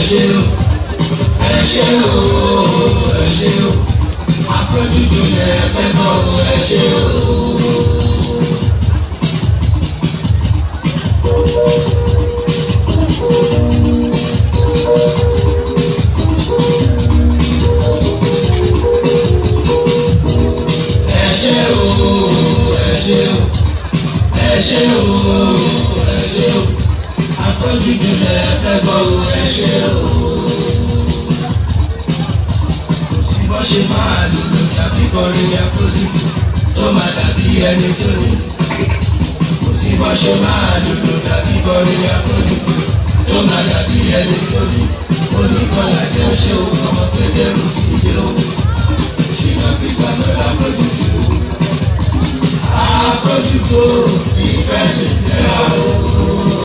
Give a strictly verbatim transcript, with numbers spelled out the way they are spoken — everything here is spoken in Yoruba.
ṣé o ẹ ṣé o ẹ ṣé o àpójútó lẹ fẹ́ mọ́ o ẹ ṣé o. Ẹ ṣé o ẹ ṣé o àpọ́njújù lẹ fẹ́ gbọ́ o ẹ ṣé o. Kò sí bọ́ ṣe máa lùlù tàbí kọrin àpọ́njújù tó máa dàbí ẹni tó ní. Kò sí bọ́ ṣe máa lùlù tàbí kọrin àpọ́njújù tó máa dàbí ẹni tó ní. Oníkọlà jẹ́ ṣé o ọmọ pédérù kì í dé o. Ṣìnà gbígbà lọ́la àpọ́njújù. Àpọ́njújù ìfẹ́ ti tẹ̀ ọ́.